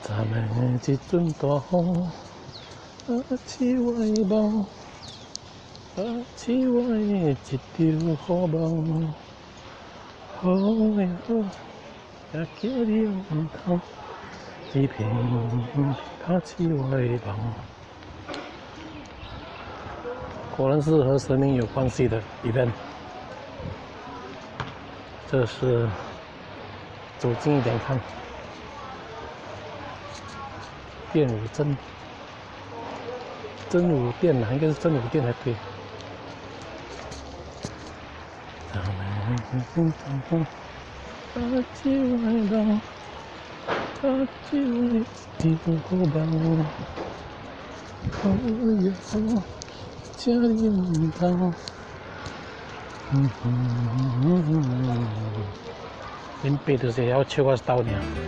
昨暝的一阵大雨，刺我的梦，刺我的一场好梦。好呀好，也叫你唔通，一片刺我的梦。果然是和神明有关系的 event。这是走近一点看。 电舞真武殿呐，应该是真武殿才对。恁爸就是要笑我逗尔。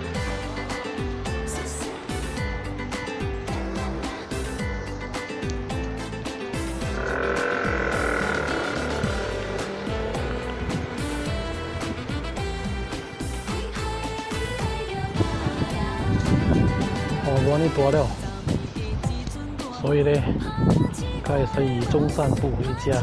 我多了，所以呢，开始以中散步回家。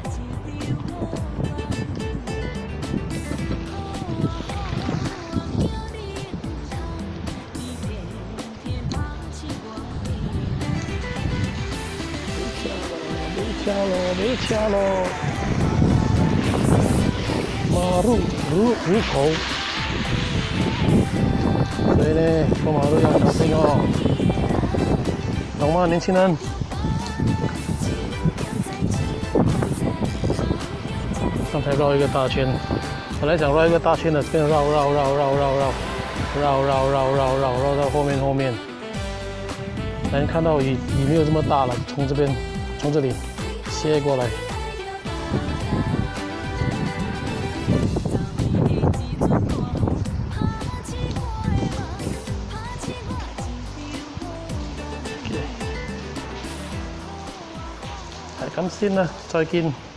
没车咯，马路入口。 所以呢，过马路要小心哦，懂吗，年轻人？刚才绕一个大圈，本来想绕一个大圈的，变绕到后面。但看到雨没有这么大了，从这里切过来。 咁先啦，再見。